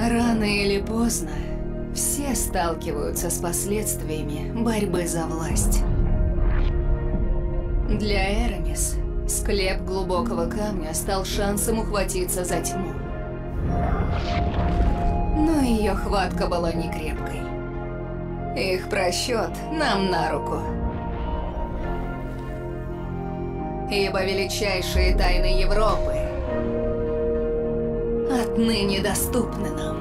Рано или поздно все сталкиваются с последствиями борьбы за власть. Для Эрамис склеп глубокого камня стал шансом ухватиться за тьму. Но ее хватка была не крепкой. Их просчет нам на руку. Ибо величайшие тайны Европы отныне доступны нам.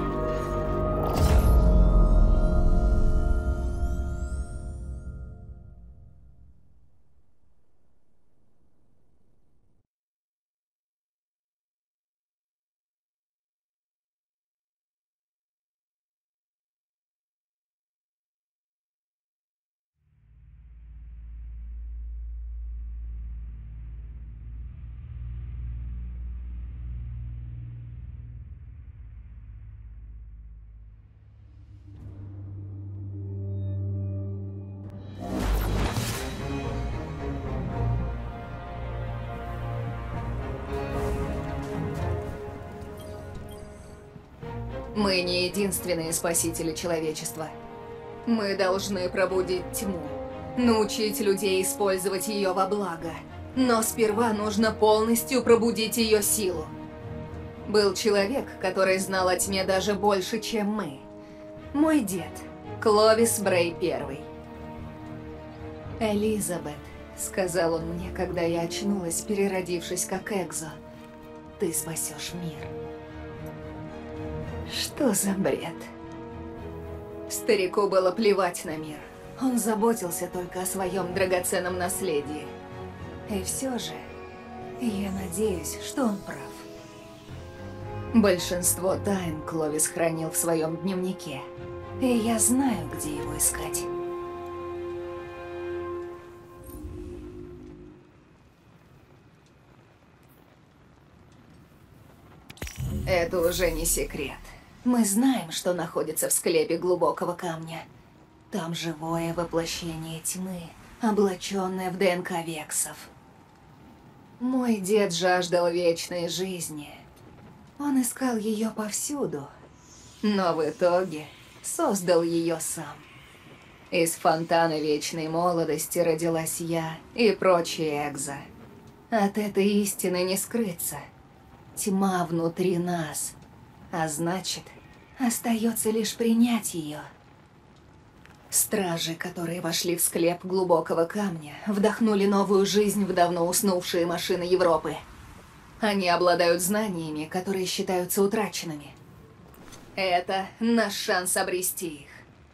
Мы не единственные спасители человечества. Мы должны пробудить тьму, научить людей использовать ее во благо. Но сперва нужно полностью пробудить ее силу. Был человек, который знал о тьме даже больше, чем мы. Мой дед, Кловис Брей I. «Элизабет», — сказал он мне, когда я очнулась, переродившись как Экзо, — «ты спасешь мир». Что за бред? Старику было плевать на мир. Он заботился только о своем драгоценном наследии. И все же, я надеюсь, что он прав. Большинство тайн Кловис хранил в своем дневнике. И я знаю, где его искать. Это уже не секрет. Мы знаем, что находится в склепе глубокого камня. Там живое воплощение тьмы, облаченное в ДНК вексов. Мой дед жаждал вечной жизни. Он искал ее повсюду, но в итоге создал ее сам. Из фонтана вечной молодости родилась я и прочие Экзо. От этой истины не скрыться. Тьма внутри нас, а значит, остается лишь принять ее. Стражи, которые вошли в склеп глубокого камня, вдохнули новую жизнь в давно уснувшие машины Европы. Они обладают знаниями, которые считаются утраченными. Это наш шанс обрести их.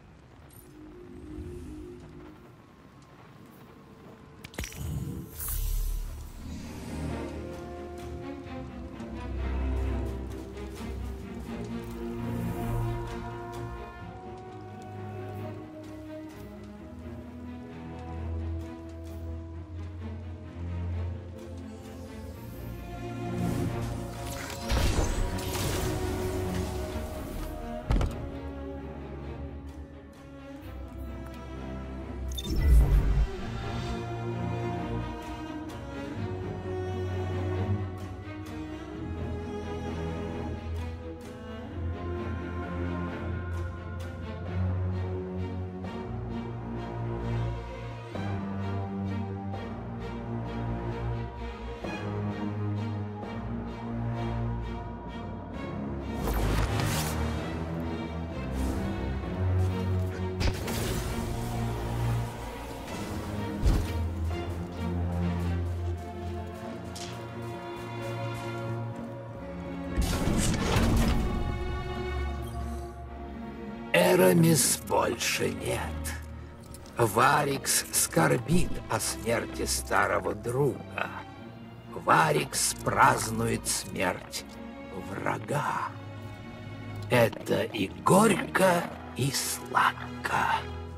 Эрамис больше нет. Варикс скорбит о смерти старого друга. Варикс празднует смерть врага. Это и горько, и сладко.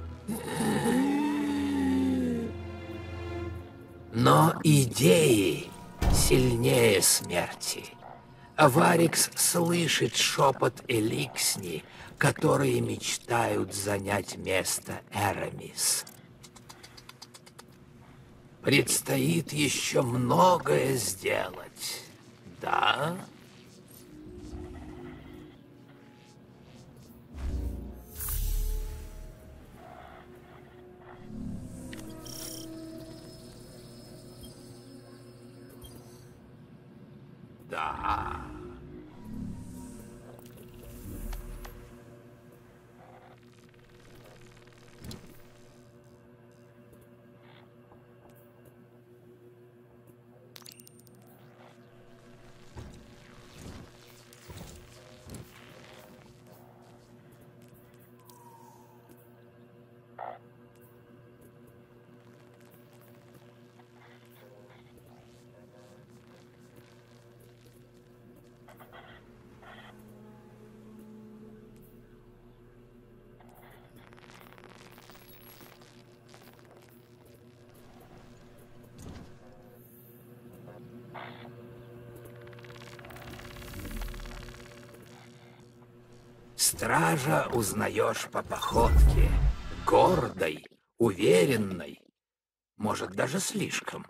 Но идеи сильнее смерти. Варикс слышит шепот Эликсни, которые мечтают занять место Эрамис. Предстоит еще многое сделать, да? Да. Стража узнаешь по походке. Гордой, уверенной. Может, даже слишком.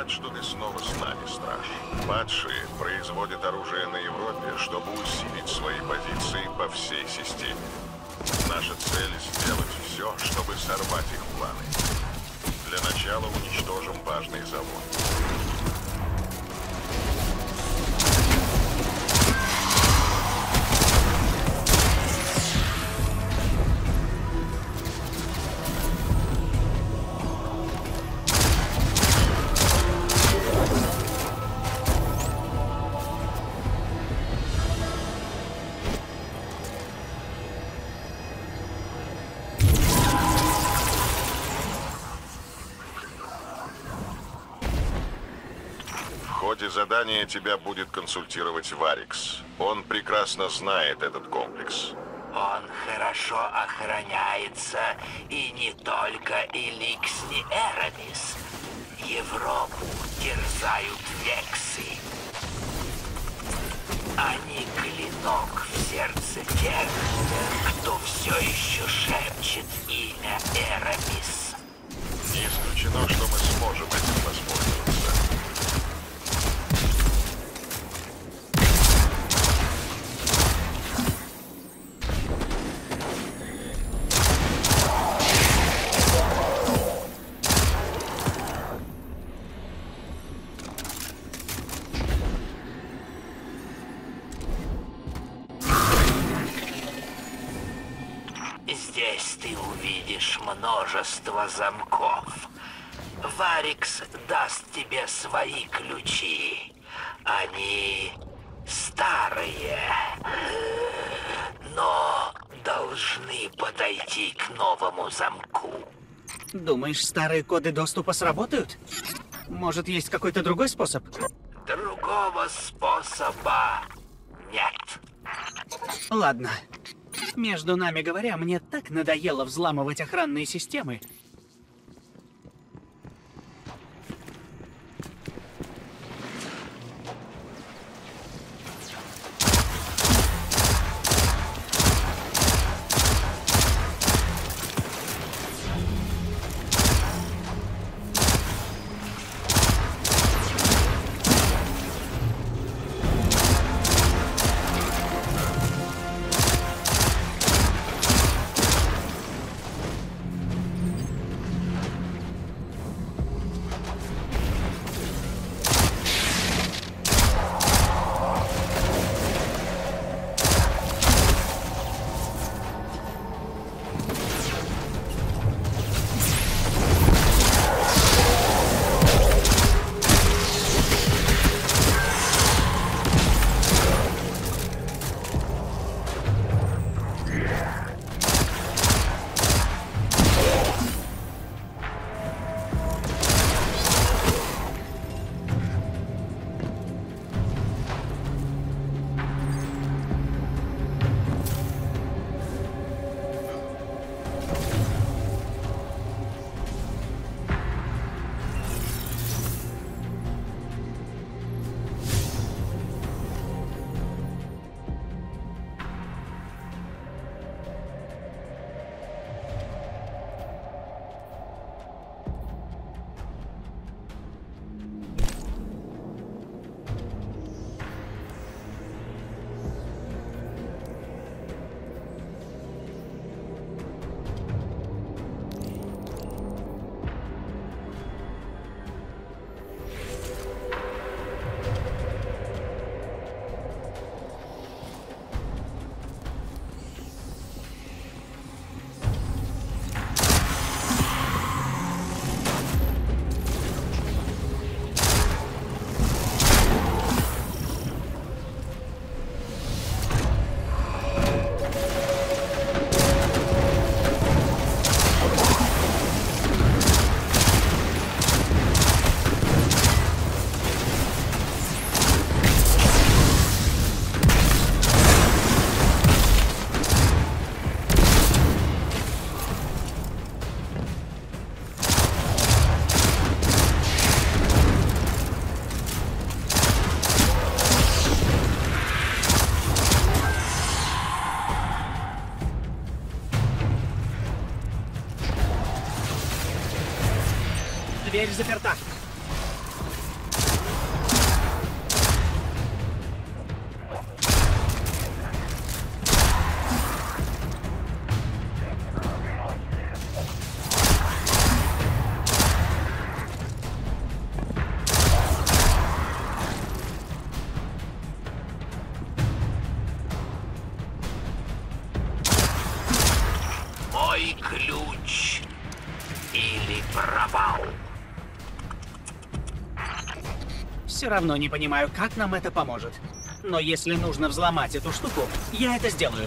рад, что ты снова с нами, Страж. Падшие производят оружие на Европе, чтобы усилить свои позиции по всей системе. Наша цель — сделать все, чтобы сорвать их планы. Для начала уничтожим важный завод. В ходе задания тебя будет консультировать Варикс. Он прекрасно знает этот комплекс. Он хорошо охраняется, и не только Эликс и Эрамис. Европу терзают вексы. Они клинок в сердце тех, кто все еще шепчет имя Эрамис. Не исключено, что мы сможем этим воспользоваться. Здесь ты увидишь множество замков. Варикс даст тебе свои ключи. Они старые, но должны подойти к новому замку. Думаешь, старые коды доступа сработают? Может, есть какой-то другой способ? Другого способа нет. Ладно. Между нами говоря, мне так надоело взламывать охранные системы. Дверь заперта. Все равно не понимаю, как нам это поможет. Но если нужно взломать эту штуку, я это сделаю.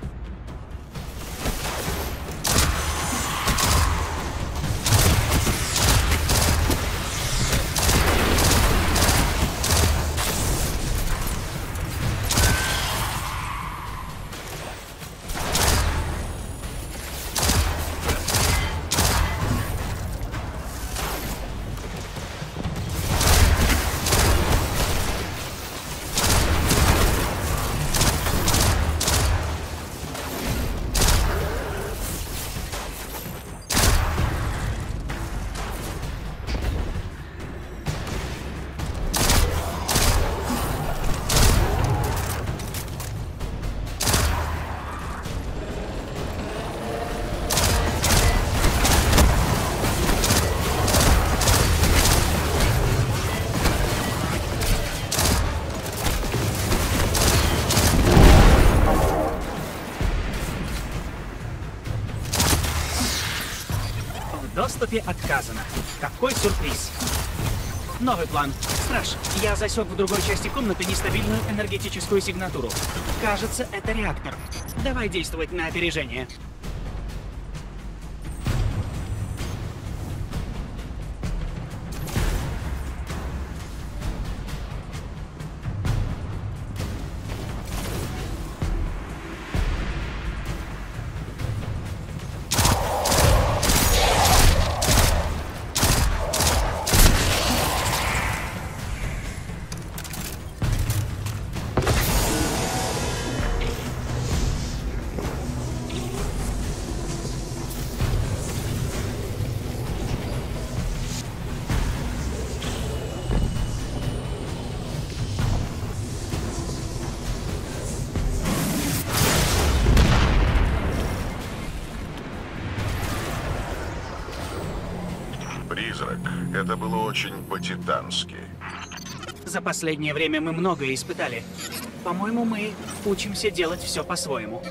В доступе отказано. Какой сюрприз. Новый план. Страж, я засек в другой части комнаты нестабильную энергетическую сигнатуру. Кажется, это реактор. Давай действовать на опережение. Призрак, это было очень по-титански. За последнее время мы многое испытали. По-моему, мы учимся делать все по-своему.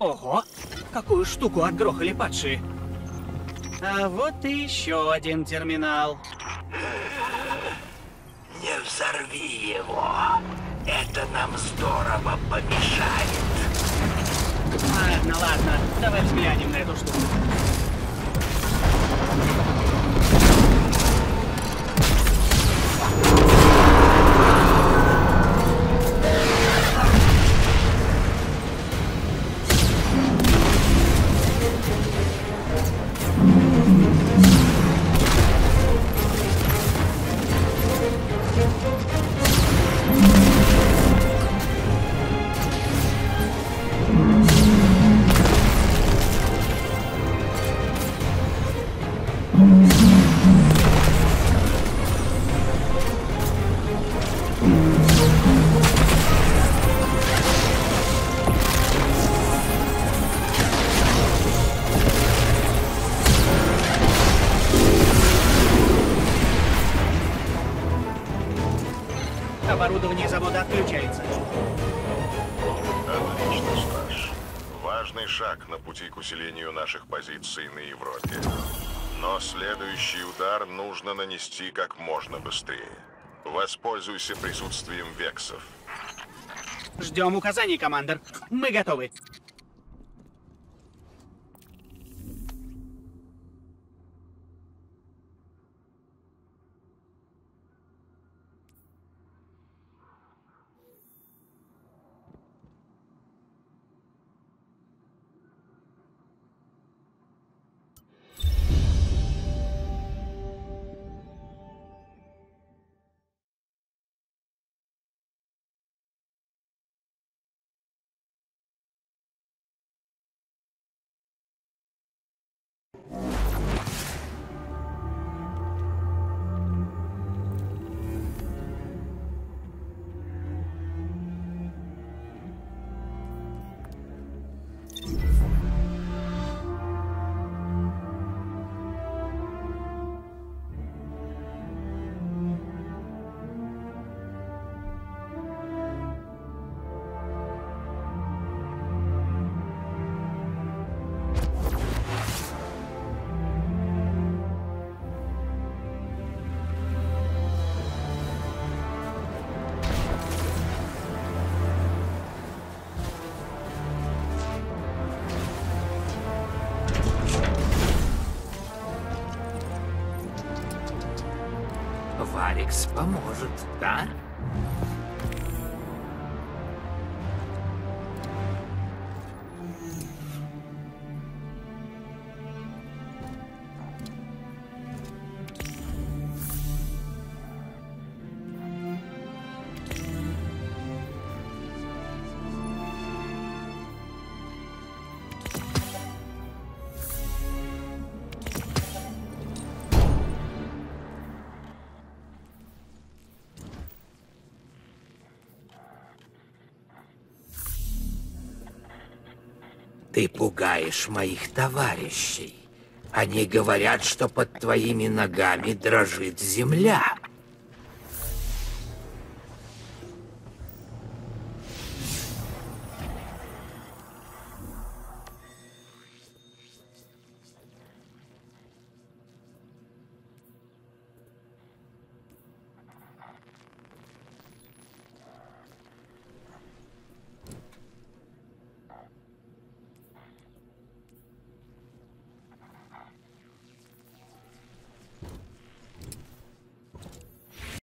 Ого, какую штуку отгрохали падшие. А вот и еще один терминал. Не взорви его. Это нам здорово помешает. Ладно, ладно, давай взглянем на эту штуку. Оборудование завода отключается. Отлично, Страж. Важный шаг на пути к усилению наших позиций на Европе. Но следующий удар нужно нанести как можно быстрее. Воспользуйся присутствием вексов. Ждем указаний, командир. Мы готовы. Варикс поможет, да? Ты пугаешь моих товарищей. Они говорят, что под твоими ногами дрожит земля.